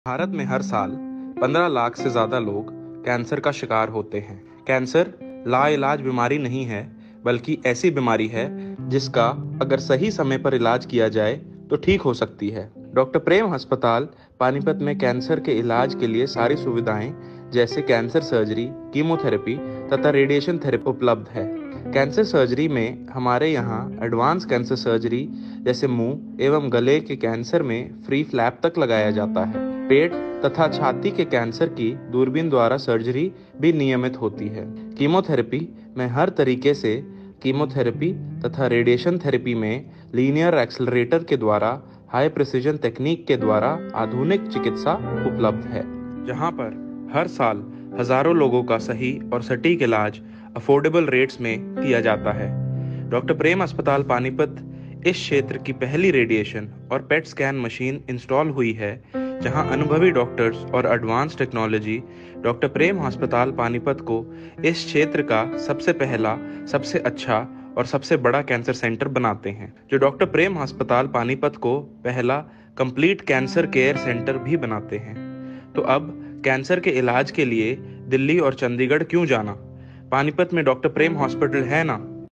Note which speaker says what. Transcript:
Speaker 1: भारत में हर साल 15 लाख से ज़्यादा लोग कैंसर का शिकार होते हैं। कैंसर लाइलाज बीमारी नहीं है, बल्कि ऐसी बीमारी है जिसका अगर सही समय पर इलाज किया जाए तो ठीक हो सकती है। डॉक्टर प्रेम अस्पताल पानीपत में कैंसर के इलाज के लिए सारी सुविधाएं जैसे कैंसर सर्जरी, कीमोथेरेपी तथा रेडिएशन थेरेपी उपलब्ध है। कैंसर सर्जरी में हमारे यहाँ एडवांस कैंसर सर्जरी जैसे मुंह एवं गले के कैंसर में फ्री फ्लैप तक लगाया जाता है। पेट तथा छाती के कैंसर की दूरबीन द्वारा सर्जरी भी नियमित होती है। कीमोथेरेपी में हर तरीके से कीमोथेरेपी तथा रेडिएशन थेरेपी में लीनियर एक्सेलरेटर के द्वारा हाई प्रिसीजन तकनीक के द्वारा आधुनिक चिकित्सा उपलब्ध है, जहां पर हर साल हजारों लोगों का सही और सटीक इलाज अफोर्डेबल रेट्स में किया जाता है। डॉक्टर प्रेम अस्पताल पानीपत इस क्षेत्र की पहली रेडिएशन और पेट स्कैन मशीन इंस्टॉल हुई है, जहां अनुभवी डॉक्टर्स और एडवांस टेक्नोलॉजी डॉक्टर प्रेम अस्पताल पानीपत को इस क्षेत्र का सबसे पहला, सबसे अच्छा और सबसे बड़ा कैंसर सेंटर बनाते हैं, जो डॉक्टर प्रेम अस्पताल पानीपत को पहला कंप्लीट कैंसर केयर सेंटर भी बनाते हैं। तो अब कैंसर के इलाज के लिए दिल्ली और चंडीगढ़ क्यों जाना? पानीपत में डॉक्टर प्रेम हॉस्पिटल है ना।